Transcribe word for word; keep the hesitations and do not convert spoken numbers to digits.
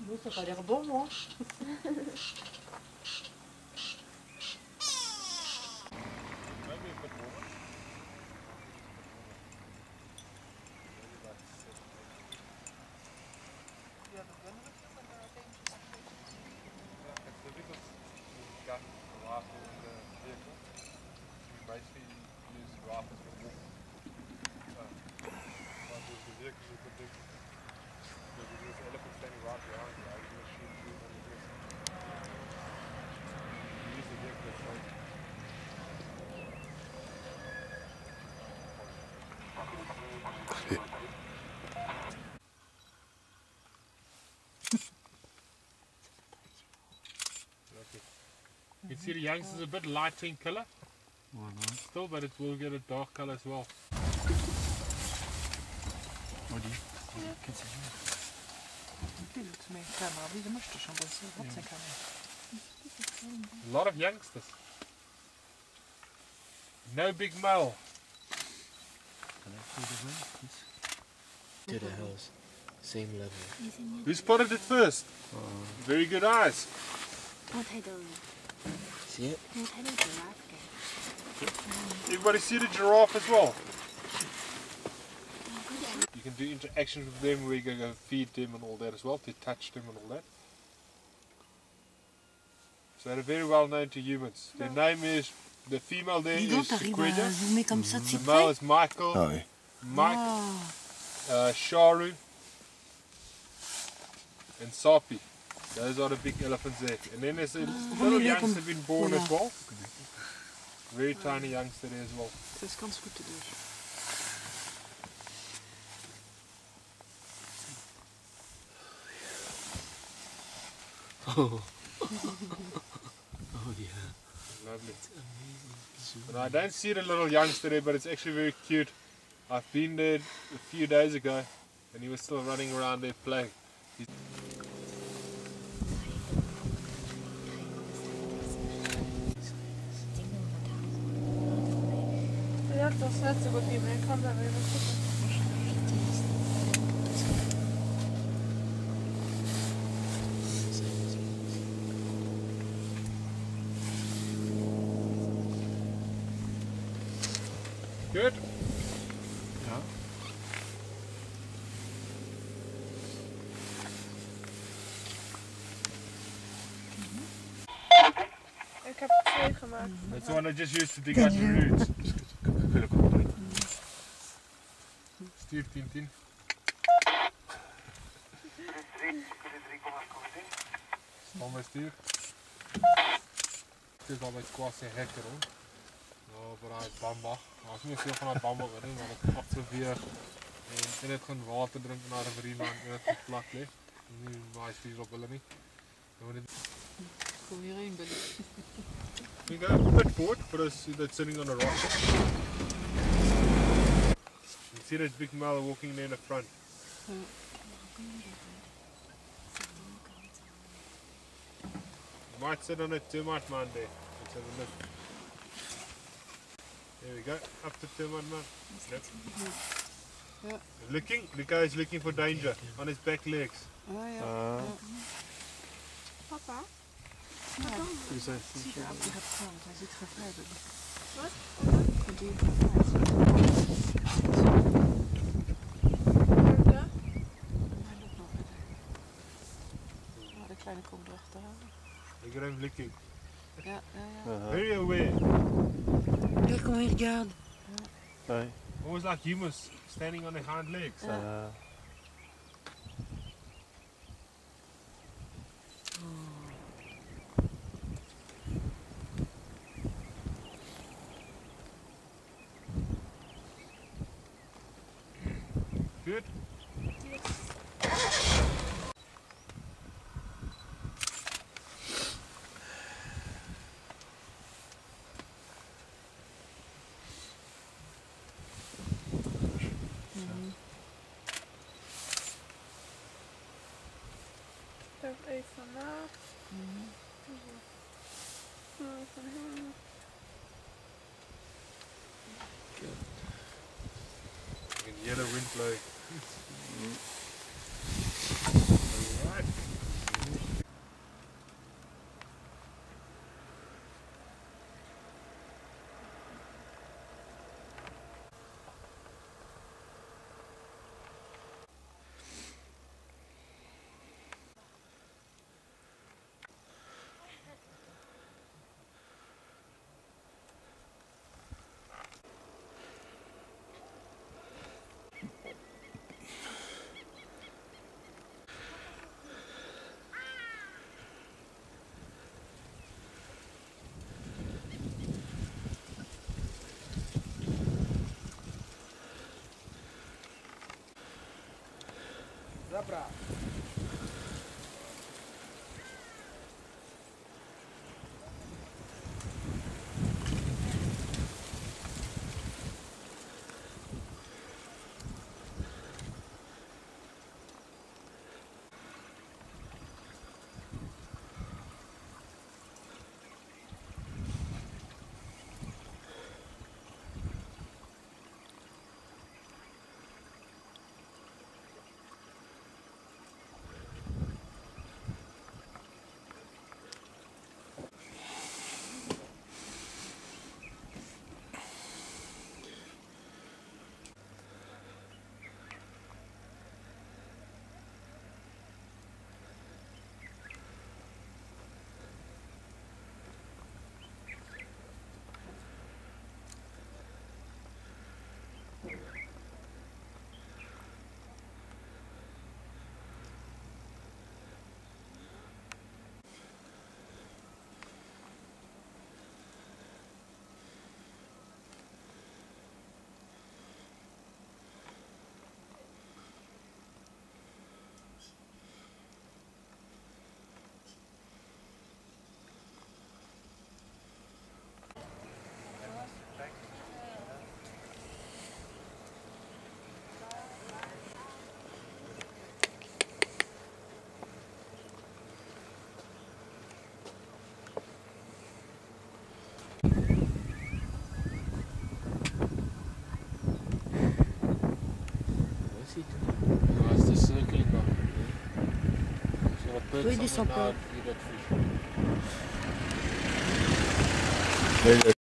Nous, ça a l'air bon, moi. You see the youngsters a bit lighter in colour, still, but it will get a dark colour as well. What do you? A lot of youngsters. No big male. To the house, same level. Who spotted it first? Oh. Very good eyes. See it? Everybody see the giraffe as well? You can do interactions with them where you can go feed them and all that as well, to touch them and all that. So they're very well known to humans. Their name is, the female there is Sequoia, the male is Michael, Oh, oui. Mike, uh, Sharu and Sapi. Those are the big elephants there. And then there's a little youngster been born as well. Very tiny youngster there as well. zes kans goed te doen. Oh. Oh yeah. Lovely. It's amazing. And I don't see the little youngster there, but it's actually very cute. I've been there a few days ago and he was still running around there playing. He's Ja, dat is net zo goed wie mij kan daar weer zitten. good. Ja. Ik heb twee gemaakt. That's the one I just used to dig out the roots. Stuur tien tien. Stel my stuur. Dit is al bij kwast en hekker hoor. Nou, voor hij bamba. Nou, is niet veel van dat bamba erin, maar het absorbeert. En in het gaan water drinken naar de marina en het vlak ligt. Nu maai stuur op hulle nie. Kom hierheen, Billy. You go a bit forward for us that's sitting on a rock. You see that big male walking there in the front. You might sit on a termite mound there. Let's have a look. There we go, up the termite mound. Yep. Yeah. Looking, the guy is looking for danger on his back legs. Ah ja. Uh, ja. Papa? ja. Zie je, die gaat gaan, want hij zit gevrijden. Wat? En die ja? Hij loopt nog verder. Oh, de kleine komt erachteraan. Look at him looking. Ja, ja, ja. Uh, Very aware. Kijk hoe hij regarde. oui. Almost like humans standing on their hind legs. Uh, Good? Kijk even na. Van hem. You can hear the wind blowing. Alright. What's he doing? No, it's the circling now. So the Doe birds die somewhere sokken. now eat that fish.